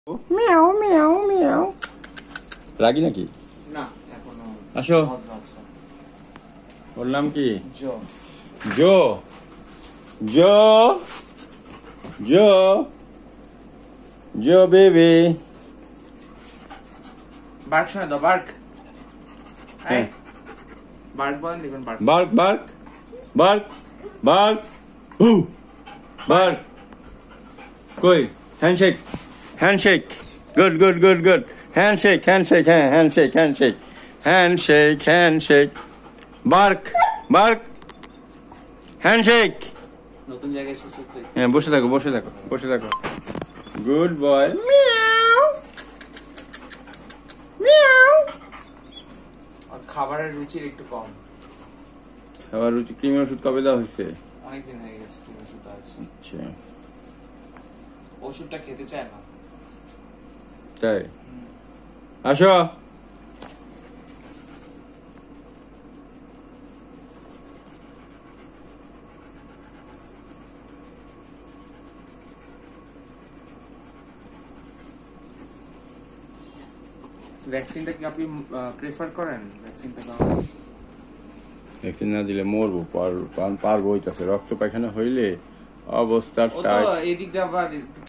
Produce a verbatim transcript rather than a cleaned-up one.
Miao Miao Miao রাগি নাকি না এখনো আসো ওর নাম কি জো জো জো জো জো বেবি বার্ক শোনা দাও বার্ক হ্যাঁ বার্ক বলেন দেখুন bark bark bark bark bark হু বার্ক কই handshake handshake good good good good handshake handshake হ্যাঁ handshake handshake handshake handshake bark bark handshake নতুন জায়গায় এসেছে তো হ্যাঁ বসে থাকো বসে থাকো বসে থাকো গুড বয় মিয়াও মিয়াও আর খাবারের রুচির একটু কম খাবার রুচি ক্রিমি ওষুধ কবে দেওয়া হয়েছে অনেকদিন হয়ে গেছে কি ওষুধ আছে আচ্ছা ওষুধটা খেতে চায় না তাই আসো ভ্যাকসিনটা কি আপনি প্রেফার করেন ভ্যাকসিনটা দাও ভ্যাকসিন না দিলে মরবো পার পার বইতাছে রক্ত পায়খানা হইলে অবস্থা ও তো টাইট এদিক দিয়ে আবার